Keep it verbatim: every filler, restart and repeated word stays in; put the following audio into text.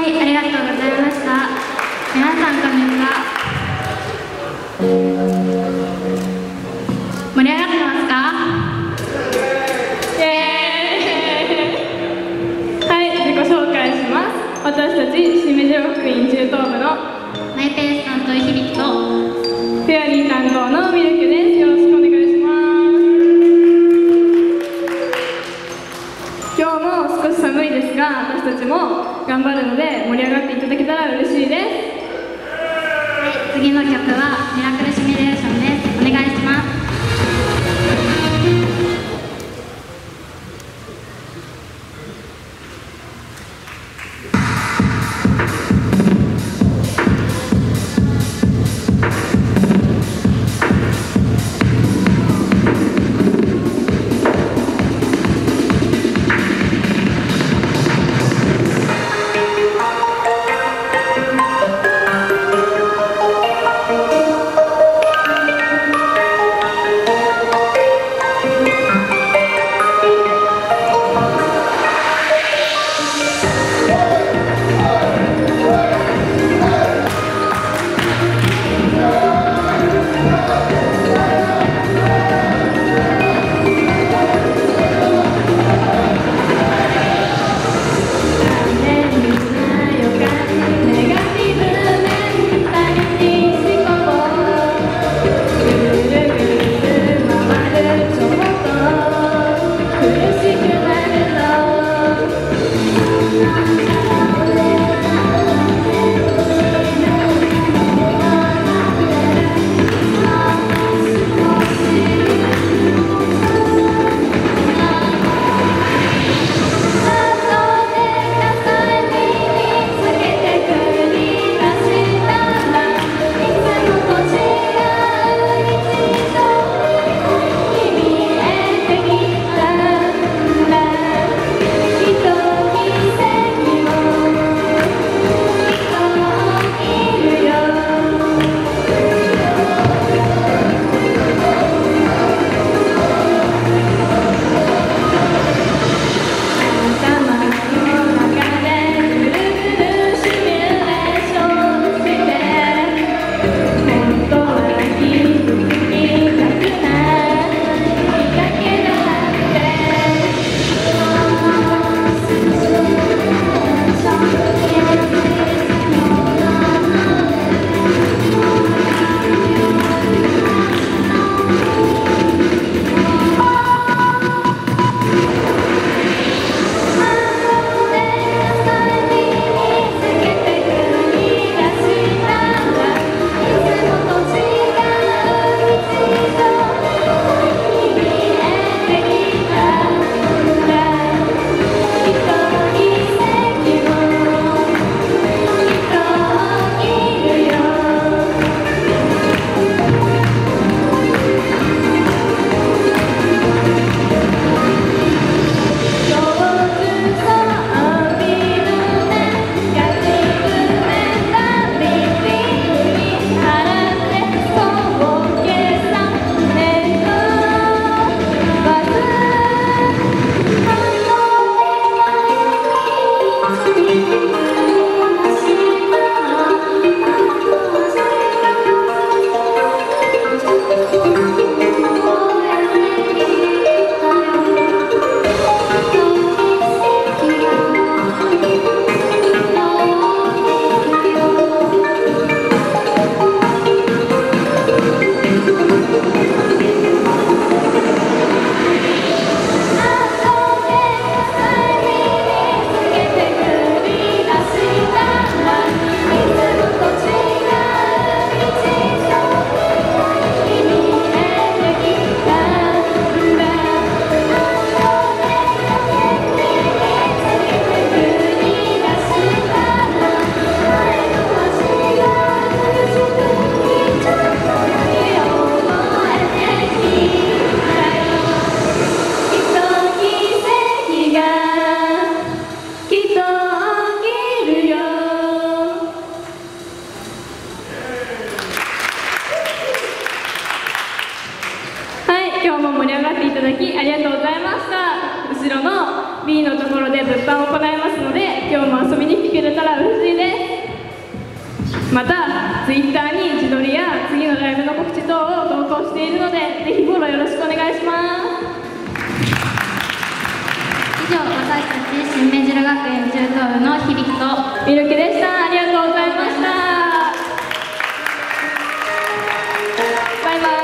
、ありがとうございました。皆さんこんにちは。盛り上がってますか？イエーイ。はい、自己紹介します。私たち姫路学院中等部のマイペース担当響とフェアリー担当のミルクです。よろしくお願いします。今日も少し寒いですが、私たちも頑張るので盛り上がっていただけたら嬉しいです。はい、次の曲はミラクルシミュレーションです。お願いします。 「 また ツイッター に自撮りや次のライブの告知等を投稿しているので、ぜひフォローよろしくお願いします。 以上、私たち新目白学園中等部の響とみるきでした。ありがとうございました。バイバイ。